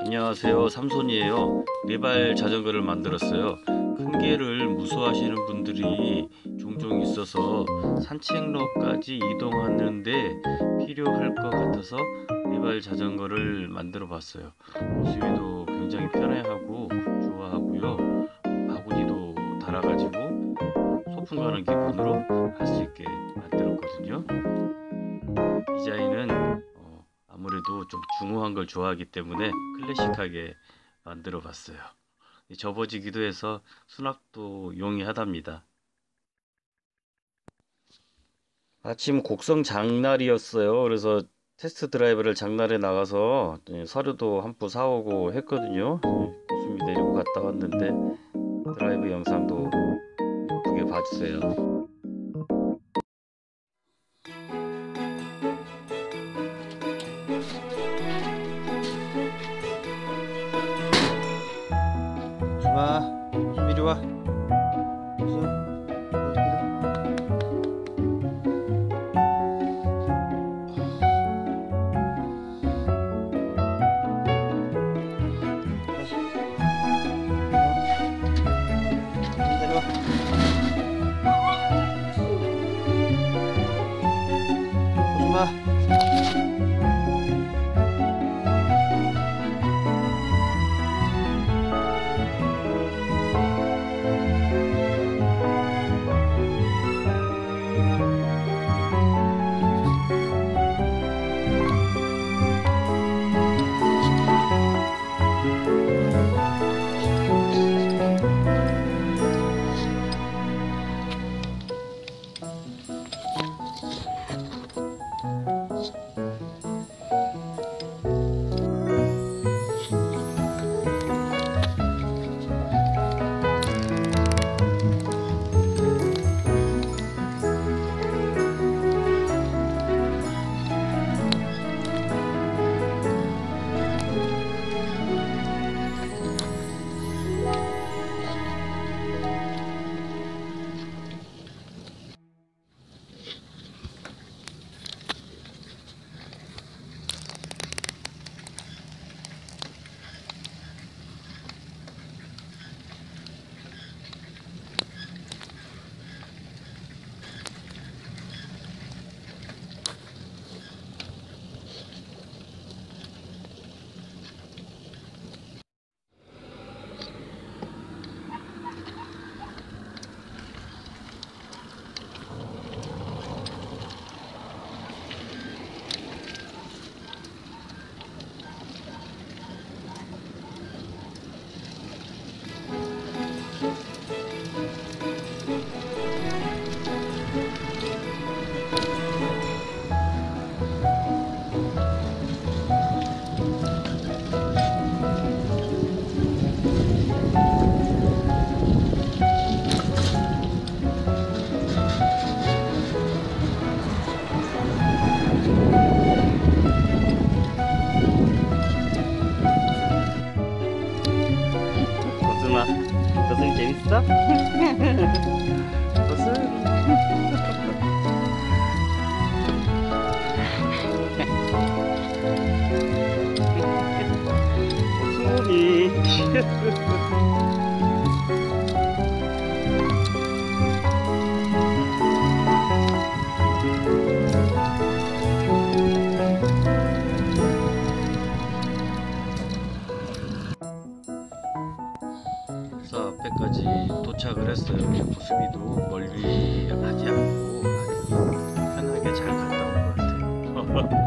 안녕하세요, 삼손이에요. 네발 자전거를 만들었어요. 큰 길을 무서워하시는 분들이 종종 있어서 산책로까지 이동하는데 필요할 것 같아서 네발 자전거를 만들어 봤어요. 모습이도 굉장히 편해하고 좋아하고요. 바구니도 달아가지고 소풍 가는 기분으로 할 수 있게 만들었거든요. 디자인은 아무래도 좀 중후한 걸 좋아하기 때문에 클래식하게 만들어 봤어요. 접어지기도 해서 수납도 용이하답니다. 마침 곡성 장날이었어요. 그래서 테스트 드라이브를 장날에 나가서 서류도 한 부 사오고 했거든요. 고수미 데리고 갔다 왔는데 드라이브 영상도 예쁘게 봐주세요. 고수마, 고수미 이리 와. 고수, 어디 그래? 내려와. 고수마. 고수마, 고수미 재밌어? 고수. 고수미. 사 앞에까지 도착을 했어요. 고수미도 멀리 가지 않고 아주 편하게 잘 갔다 온 것 같아요.